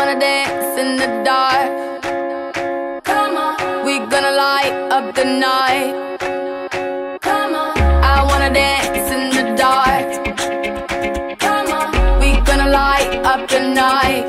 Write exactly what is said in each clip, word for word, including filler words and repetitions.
wanna dance in the dark. Come on, we gonna light up the night. Come on, I wanna dance in the dark. Come on, we gonna light up the night.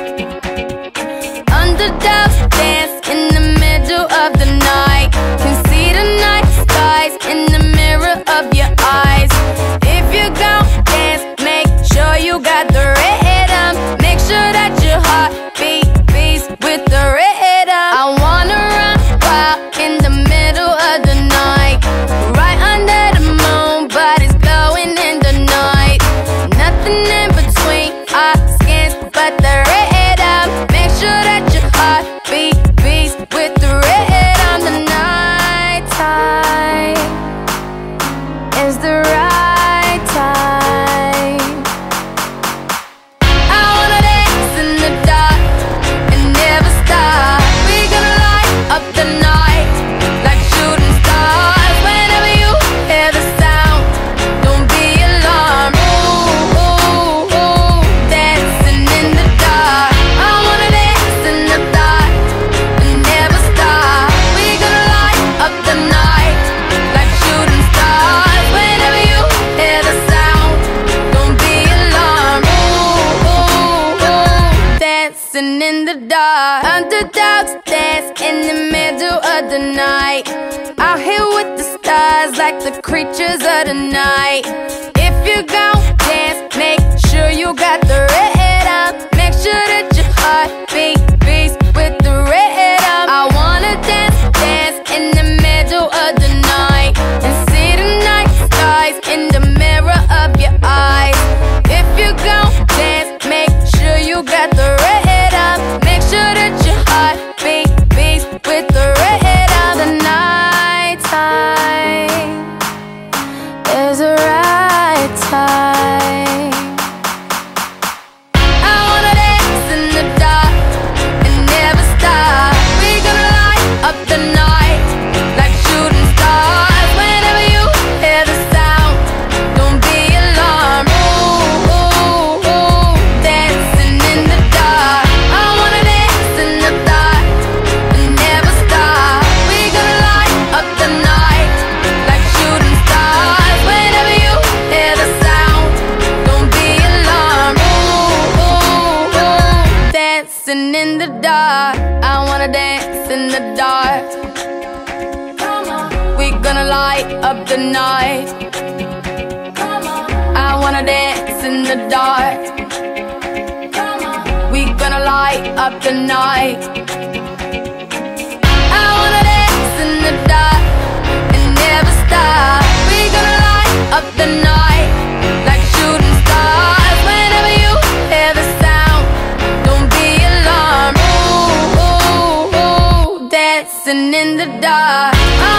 Underdogs dance in the middle of the night. Can see the night skies in the mirror of your eyes. If you gon' dance, make sure you got the rhythm. Make sure that your heart beat beats with the rhythm. I wanna run wild in the middle of the night, right under the moon, but it's glowing in the night. Nothing in between our skins but the rhythm. Make sure that your heart beat beats with the rhythm. The night time is the right time. I wanna dance in the dark and never stop. We gonna light up the night like shooting stars. Whenever you hear the sound, don't be alarmed. Ooh, ooh, ooh, dancing in the dark. I wanna dance in the dark and never stop. We gonna light up the night like shooting stars. Whenever you hear the sound, don't be alarmed. Ooh, ooh, ooh, dancing in the dark. Underdogs dance in the middle of the night, out here with the stars like the creatures of the night. If you gon' dance, make sure you got the rhythm. Make sure that your heart beat beats with the rhythm. I wanna dance, dance in the middle of the night and see the night skies in the mirror of your eyes. If you gon' dance, make sure you got the rhythm. Make sure that your heart beat beats with the rhythm. The night time is the right time. I wanna dance in the dark and never stop. We gonna light up the night like shooting stars. Whenever you hear the sound, don't be alarmed. Ooh, ooh, ooh, dancing in the dark. I wanna dance in the dark and never stop. We gonna light up the night like shooting stars. Whenever you hear the sound, don't be alarmed. Ooh, ooh, ooh, dancing in the dark. I wanna dance in the dark. Come on, we gonna light up the night. Come on, I wanna dance in the dark. Come on, we gonna light up the night. I wanna dance in the dark and never stop. We gonna light up the night like shooting stars. Whenever you hear the sound, don't be alarmed. Ooh, ooh, ooh, dancing in the dark.